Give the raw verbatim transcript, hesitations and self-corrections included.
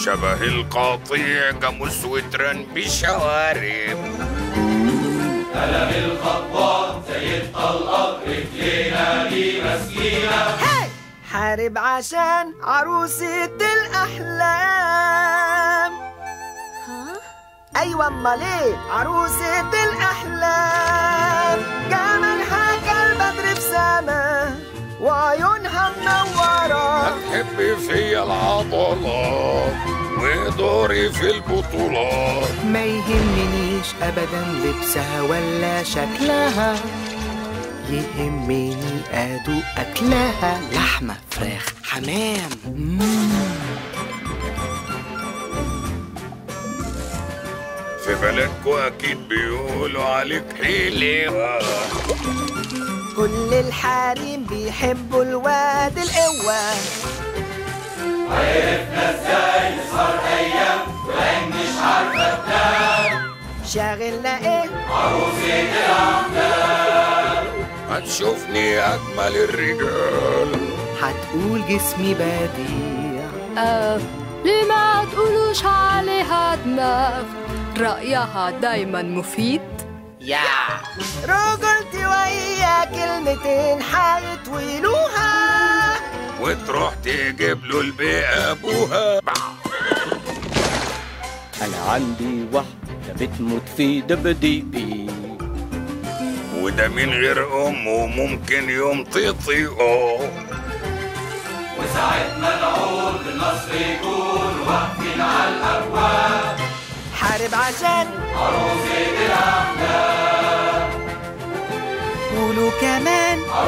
شبه القطيع قاموس وترن بشوارب. قلم الخطوات زي الطلقات رجلينا دي مسكينة. حارب عشان عروسة الأحلام. ها؟ أيوة أمال إيه؟ عروسة الأحلام جمالها كالبدر في سما وعيونها منورة. هتحبي فيا العضلات ودوري في البطولات. ما يهمنيش أبدا لبسها ولا شكلها، يهمني أدوق أكلها. لحمة، فراخ، حمام. مم. في بلدكو أكيد بيقولوا عليك حلوة. كل الحريم بيحبوا الواد القوة. عرفنا ازاي نسهر أيام وعين مش عارفة تنام. شاغلنا إيه؟ عروسة الأحلام. هتشوفني أجمل الرجال. هتقول جسمي بديع. آه ليه ما تقولوش عليها دماغ؟ رأيها دايما مفيد. يا رجلتي ويا كلمتين هيطولوها وتروح تجيب له البيئة أبوها. أنا عندي واحدة بتموت في دبديبي، وده من غير أمه ممكن يوم تطيقه. وساعة ما نعود النصر يكون واقفين على الأبواب. حارب عشان عروسة الأحلام. قولوا كمان